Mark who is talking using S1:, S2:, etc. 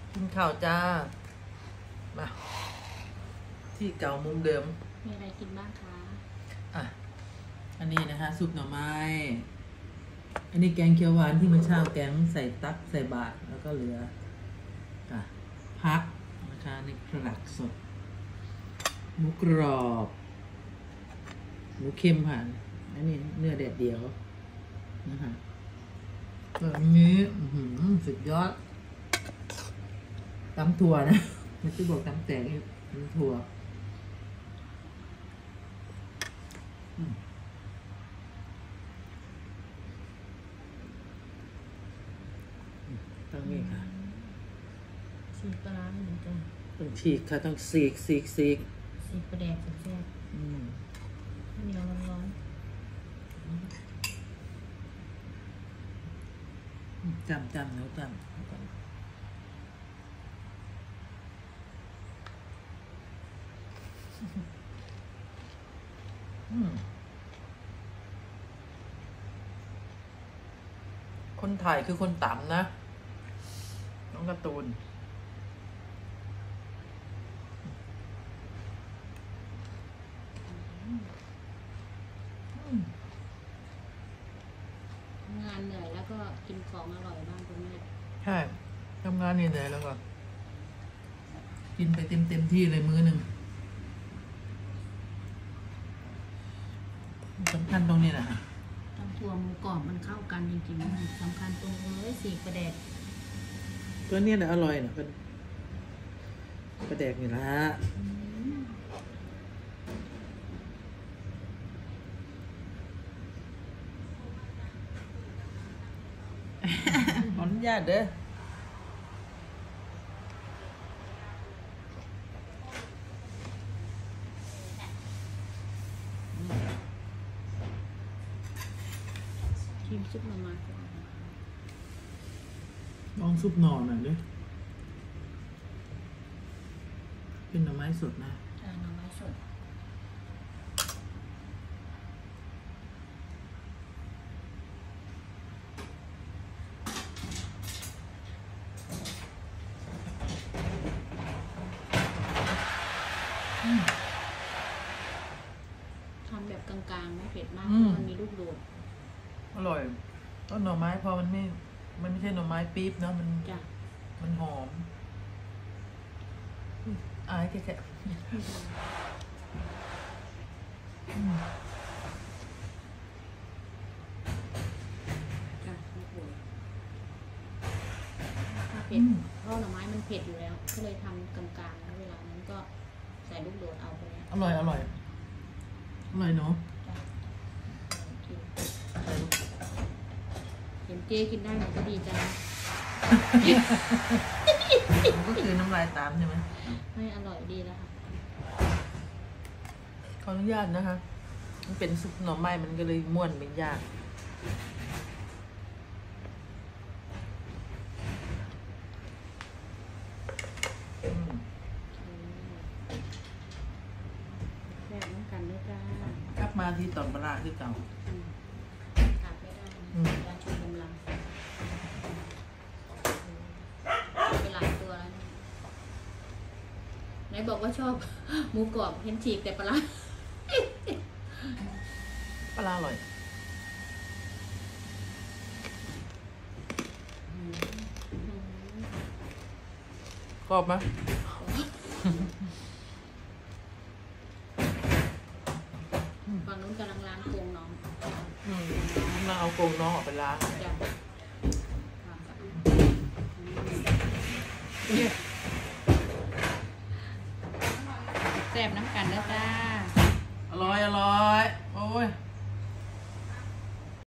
S1: กินข้าวจ้ามาที่เก่ามุมเดิม
S2: มีอะไรกินบ้างคะ
S1: อ่ะอันนี้นะคะซุปหน่อไม้อันนี้แกงเขียวหวานที่เมื่อเช้าแกงใส่ตักใส่บาตรแล้วก็เหลือพักนะคะในกระดักสดหมูกรอบหมูเค็มผ่านอันนี้เนื้อแดดเดียวนะคะแบบนี้สุดยอดตำถั่วนะไม่ใช่บอกตำแตงตำถั่วต้องนี่ค่ะ
S2: ฉีกปลาร้าเหมือนกัน
S1: ต้องฉีกค่ะต้องฉีก
S2: ปลาแดกแซ่บเหนียวร้อน
S1: จำแล้วจำคนถ่ายคือคนต่ำนะน้องการ์ตูน
S2: งานเหนื่อยแล้วก็กินของอร่อยบ้างคุณแม่
S1: ใช่ทำงานเหนื่อยแล้วก็กินไปเต็มที่เลยมื้อหนึ่งสำคัญตรงนี้นะ
S2: ตำถั่วหมูกรอบมันเข้ากันจริงๆสำคัญตรงเลยสีปลาแดก
S1: ตัวนี้นะอร่อยนะปลาแดกนี่ละขออนุญาตเด้อ
S2: ชิมซุปหน่อไม้
S1: ลองซุปหน่อหน่อยดิเป็นหน่อไม้สดนะ
S2: หน่อไม้สดทำแบบกลางๆไม่เผ็ดมากเพราะมันมีลูกโดด
S1: อร่อยต้นหน่อไม้พอมันไม่ใช่หน่อไม้ปี๊บเนาะมันหอมอายแค่
S2: ถ้าเผ็ดเพราะหน่อไม้มันเผ็ดอยู่แล้วก็เลยทำกลางๆแล้วเวลานั้นก็ใส่ลูกโดดเอาไปแล้ว
S1: อร่อยเนาะ
S2: เห็นเจ๊กินได้หนูก็ดีใจ
S1: ก็คือน้ำลายตามใช่ไหม
S2: ไม่อร่อยดีแล้วค่ะ
S1: ขออนุญาตนะคะมันเป็นซุปหน่อไม้มันก็เลยม่วนเป็นยาก
S2: แซ่บน้ำกันด้วยจ้
S1: ากลับมาที่ตอนเวลาที่เก่า
S2: ขาดไม่ได้ยาชูกำลังไปหลายตัวแล้วไหนบอกว่าชอบหมูกรอบเห็นฉีกแต่ปลา
S1: อร่อยกรอบไหม
S2: ฝั่งนู้นกำลังล้างโครงน้อง
S1: มาเอาโครงน้องออกไปล้าง
S2: แซ่บน้ำกันแล้วจ้า
S1: อร่อยโอ้ย